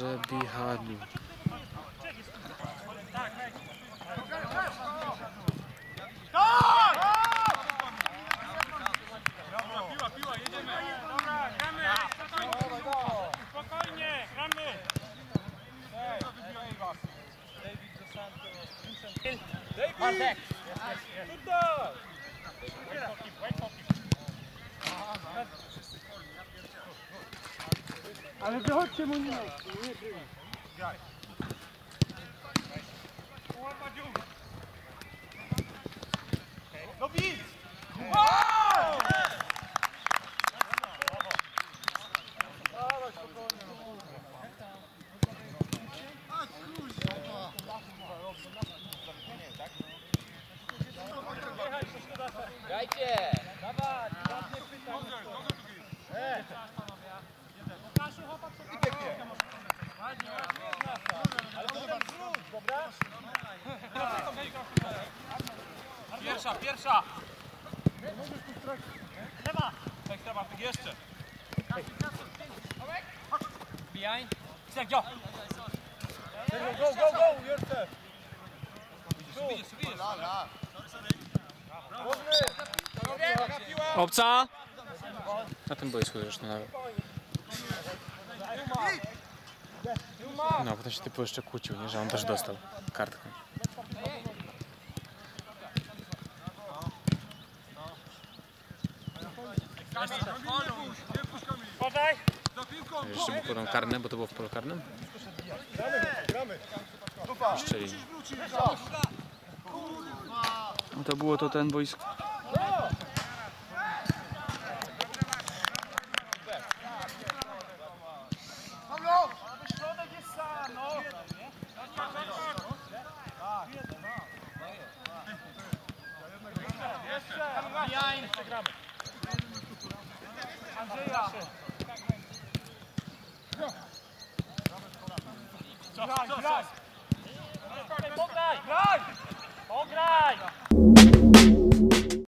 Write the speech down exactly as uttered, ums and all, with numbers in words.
Przebihadł. Piła, piła, jedziemy. Dobra, gramy. Spokojnie, gramy. David dos Santos, Vincent. David! Tutaj! Wait for keep, wait for keep. Ale wychodźcie mu nie. Graj. No widz! Wow! Dawaj, spokojnie. Grajcie! Dawaj, ładnie pytaj. Ej! Łukaszu, chłopak sobie pięknie. Ładnie, ładnie. Ale potem zrób, dobra? Pierwsza, pierwsza! Trzeba! Tak, trzeba, ty jeszcze. Bijaj. Sergio! Sergio, go, go, go! Jeszcze! Widzisz, widzisz. Obca! Na tym boisku zresztą nawet. No, a potem się typu jeszcze kłócił, nie? Że on też dostał kartkę. Podaj! Jeszcze był podał karne, bo to było w polu karnym? Szczeli. No to było to ten boisko. Środek jest sam, no! Jeszcze gramy. Andrzeja! Graj, graj! Pograj! Graj! Pograj!